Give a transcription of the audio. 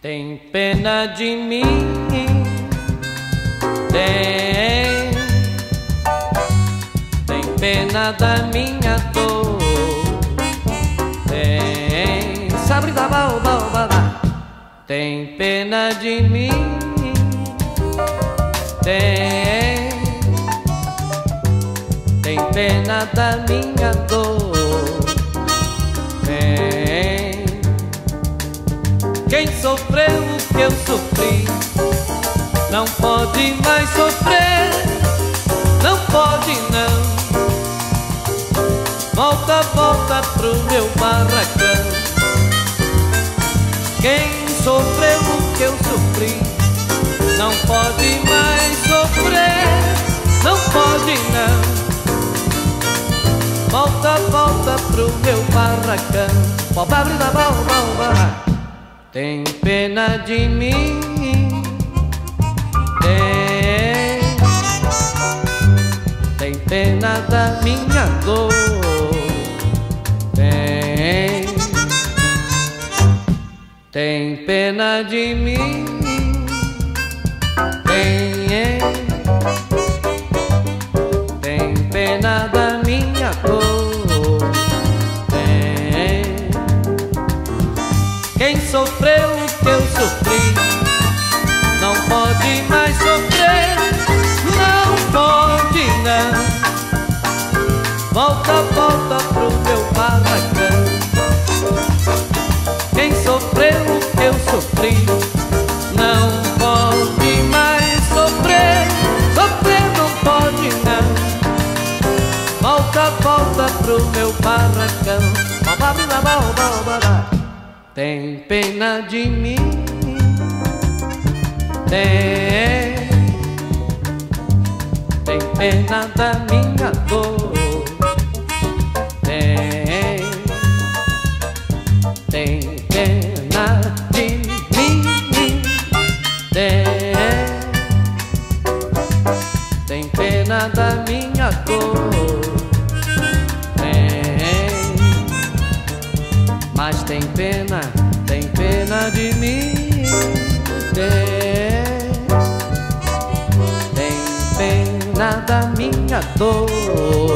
Tem pena de mim, tem pena da minha dor, tem sabre da baobá, tem pena de mim, tem pena da minha dor, tem. Quem sofreu o que eu sofri não pode mais sofrer, não pode não. Volta, volta pro meu barracão. Quem sofreu o que eu sofri não pode mais sofrer, não pode não. Volta, volta pro meu barracão. Pobre da baobá, tem pena de mim, tem pena da minha dor, tem pena de mim, tem pena da minha dor, tem. Quem sofreu o que eu sofri não pode mais sofrer, não pode não. Volta, volta pro meu barracão. Quem sofreu o que eu sofri não pode mais sofrer, sofrer não pode não. Volta, volta pro meu barracão. Tem pena de mim, tem pena da minha dor, tem pena de mim, tem pena da minha dor, mas tem pena de mim, tem pena da minha dor.